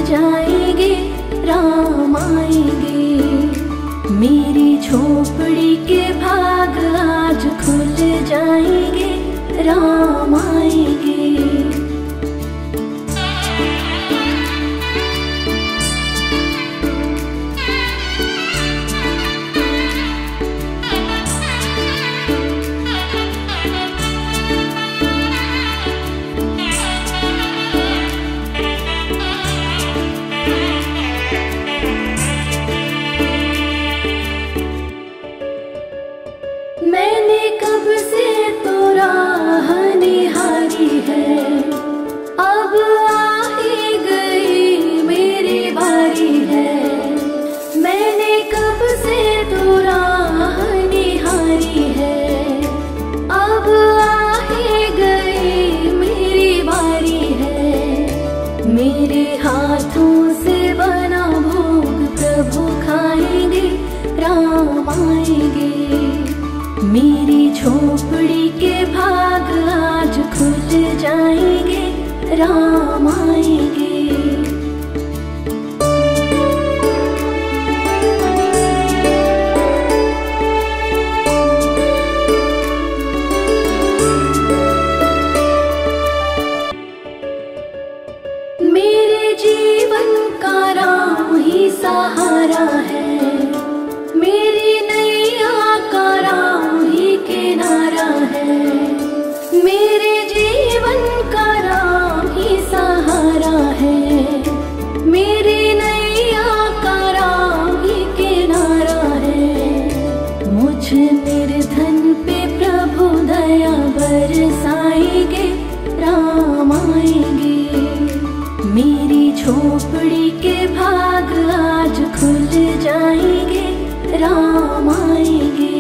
जाएंगे, राम आएंगे। मेरी झोपड़ी के भाग आज खुल जाएंगे, राम आएंगे। मैंने कब से तो राह निहारी है, अब आ ही गई मेरी बारी है। मैंने कब से तो राह निहारी है, अब आ ही गई मेरी बारी है। मेरे हाथों से बना भोग प्रभु खाएंगे, राम आएंगे। मेरी झोपड़ी के भाग आज खुल जाएंगे, राम आएंगे। मेरे जीवन का राम ही सहारा है, मेरी नैया का राम ही किनारा है। मेरे जीवन का राम ही सहारा है, मेरी नैया का राम ही किनारा है। मुझ निर्धन पे प्रभु दया बरसाएंगे, राम आएंगे। मेरी झोपड़ी के भाग आज खुल जाएंगे, राम आएंगे।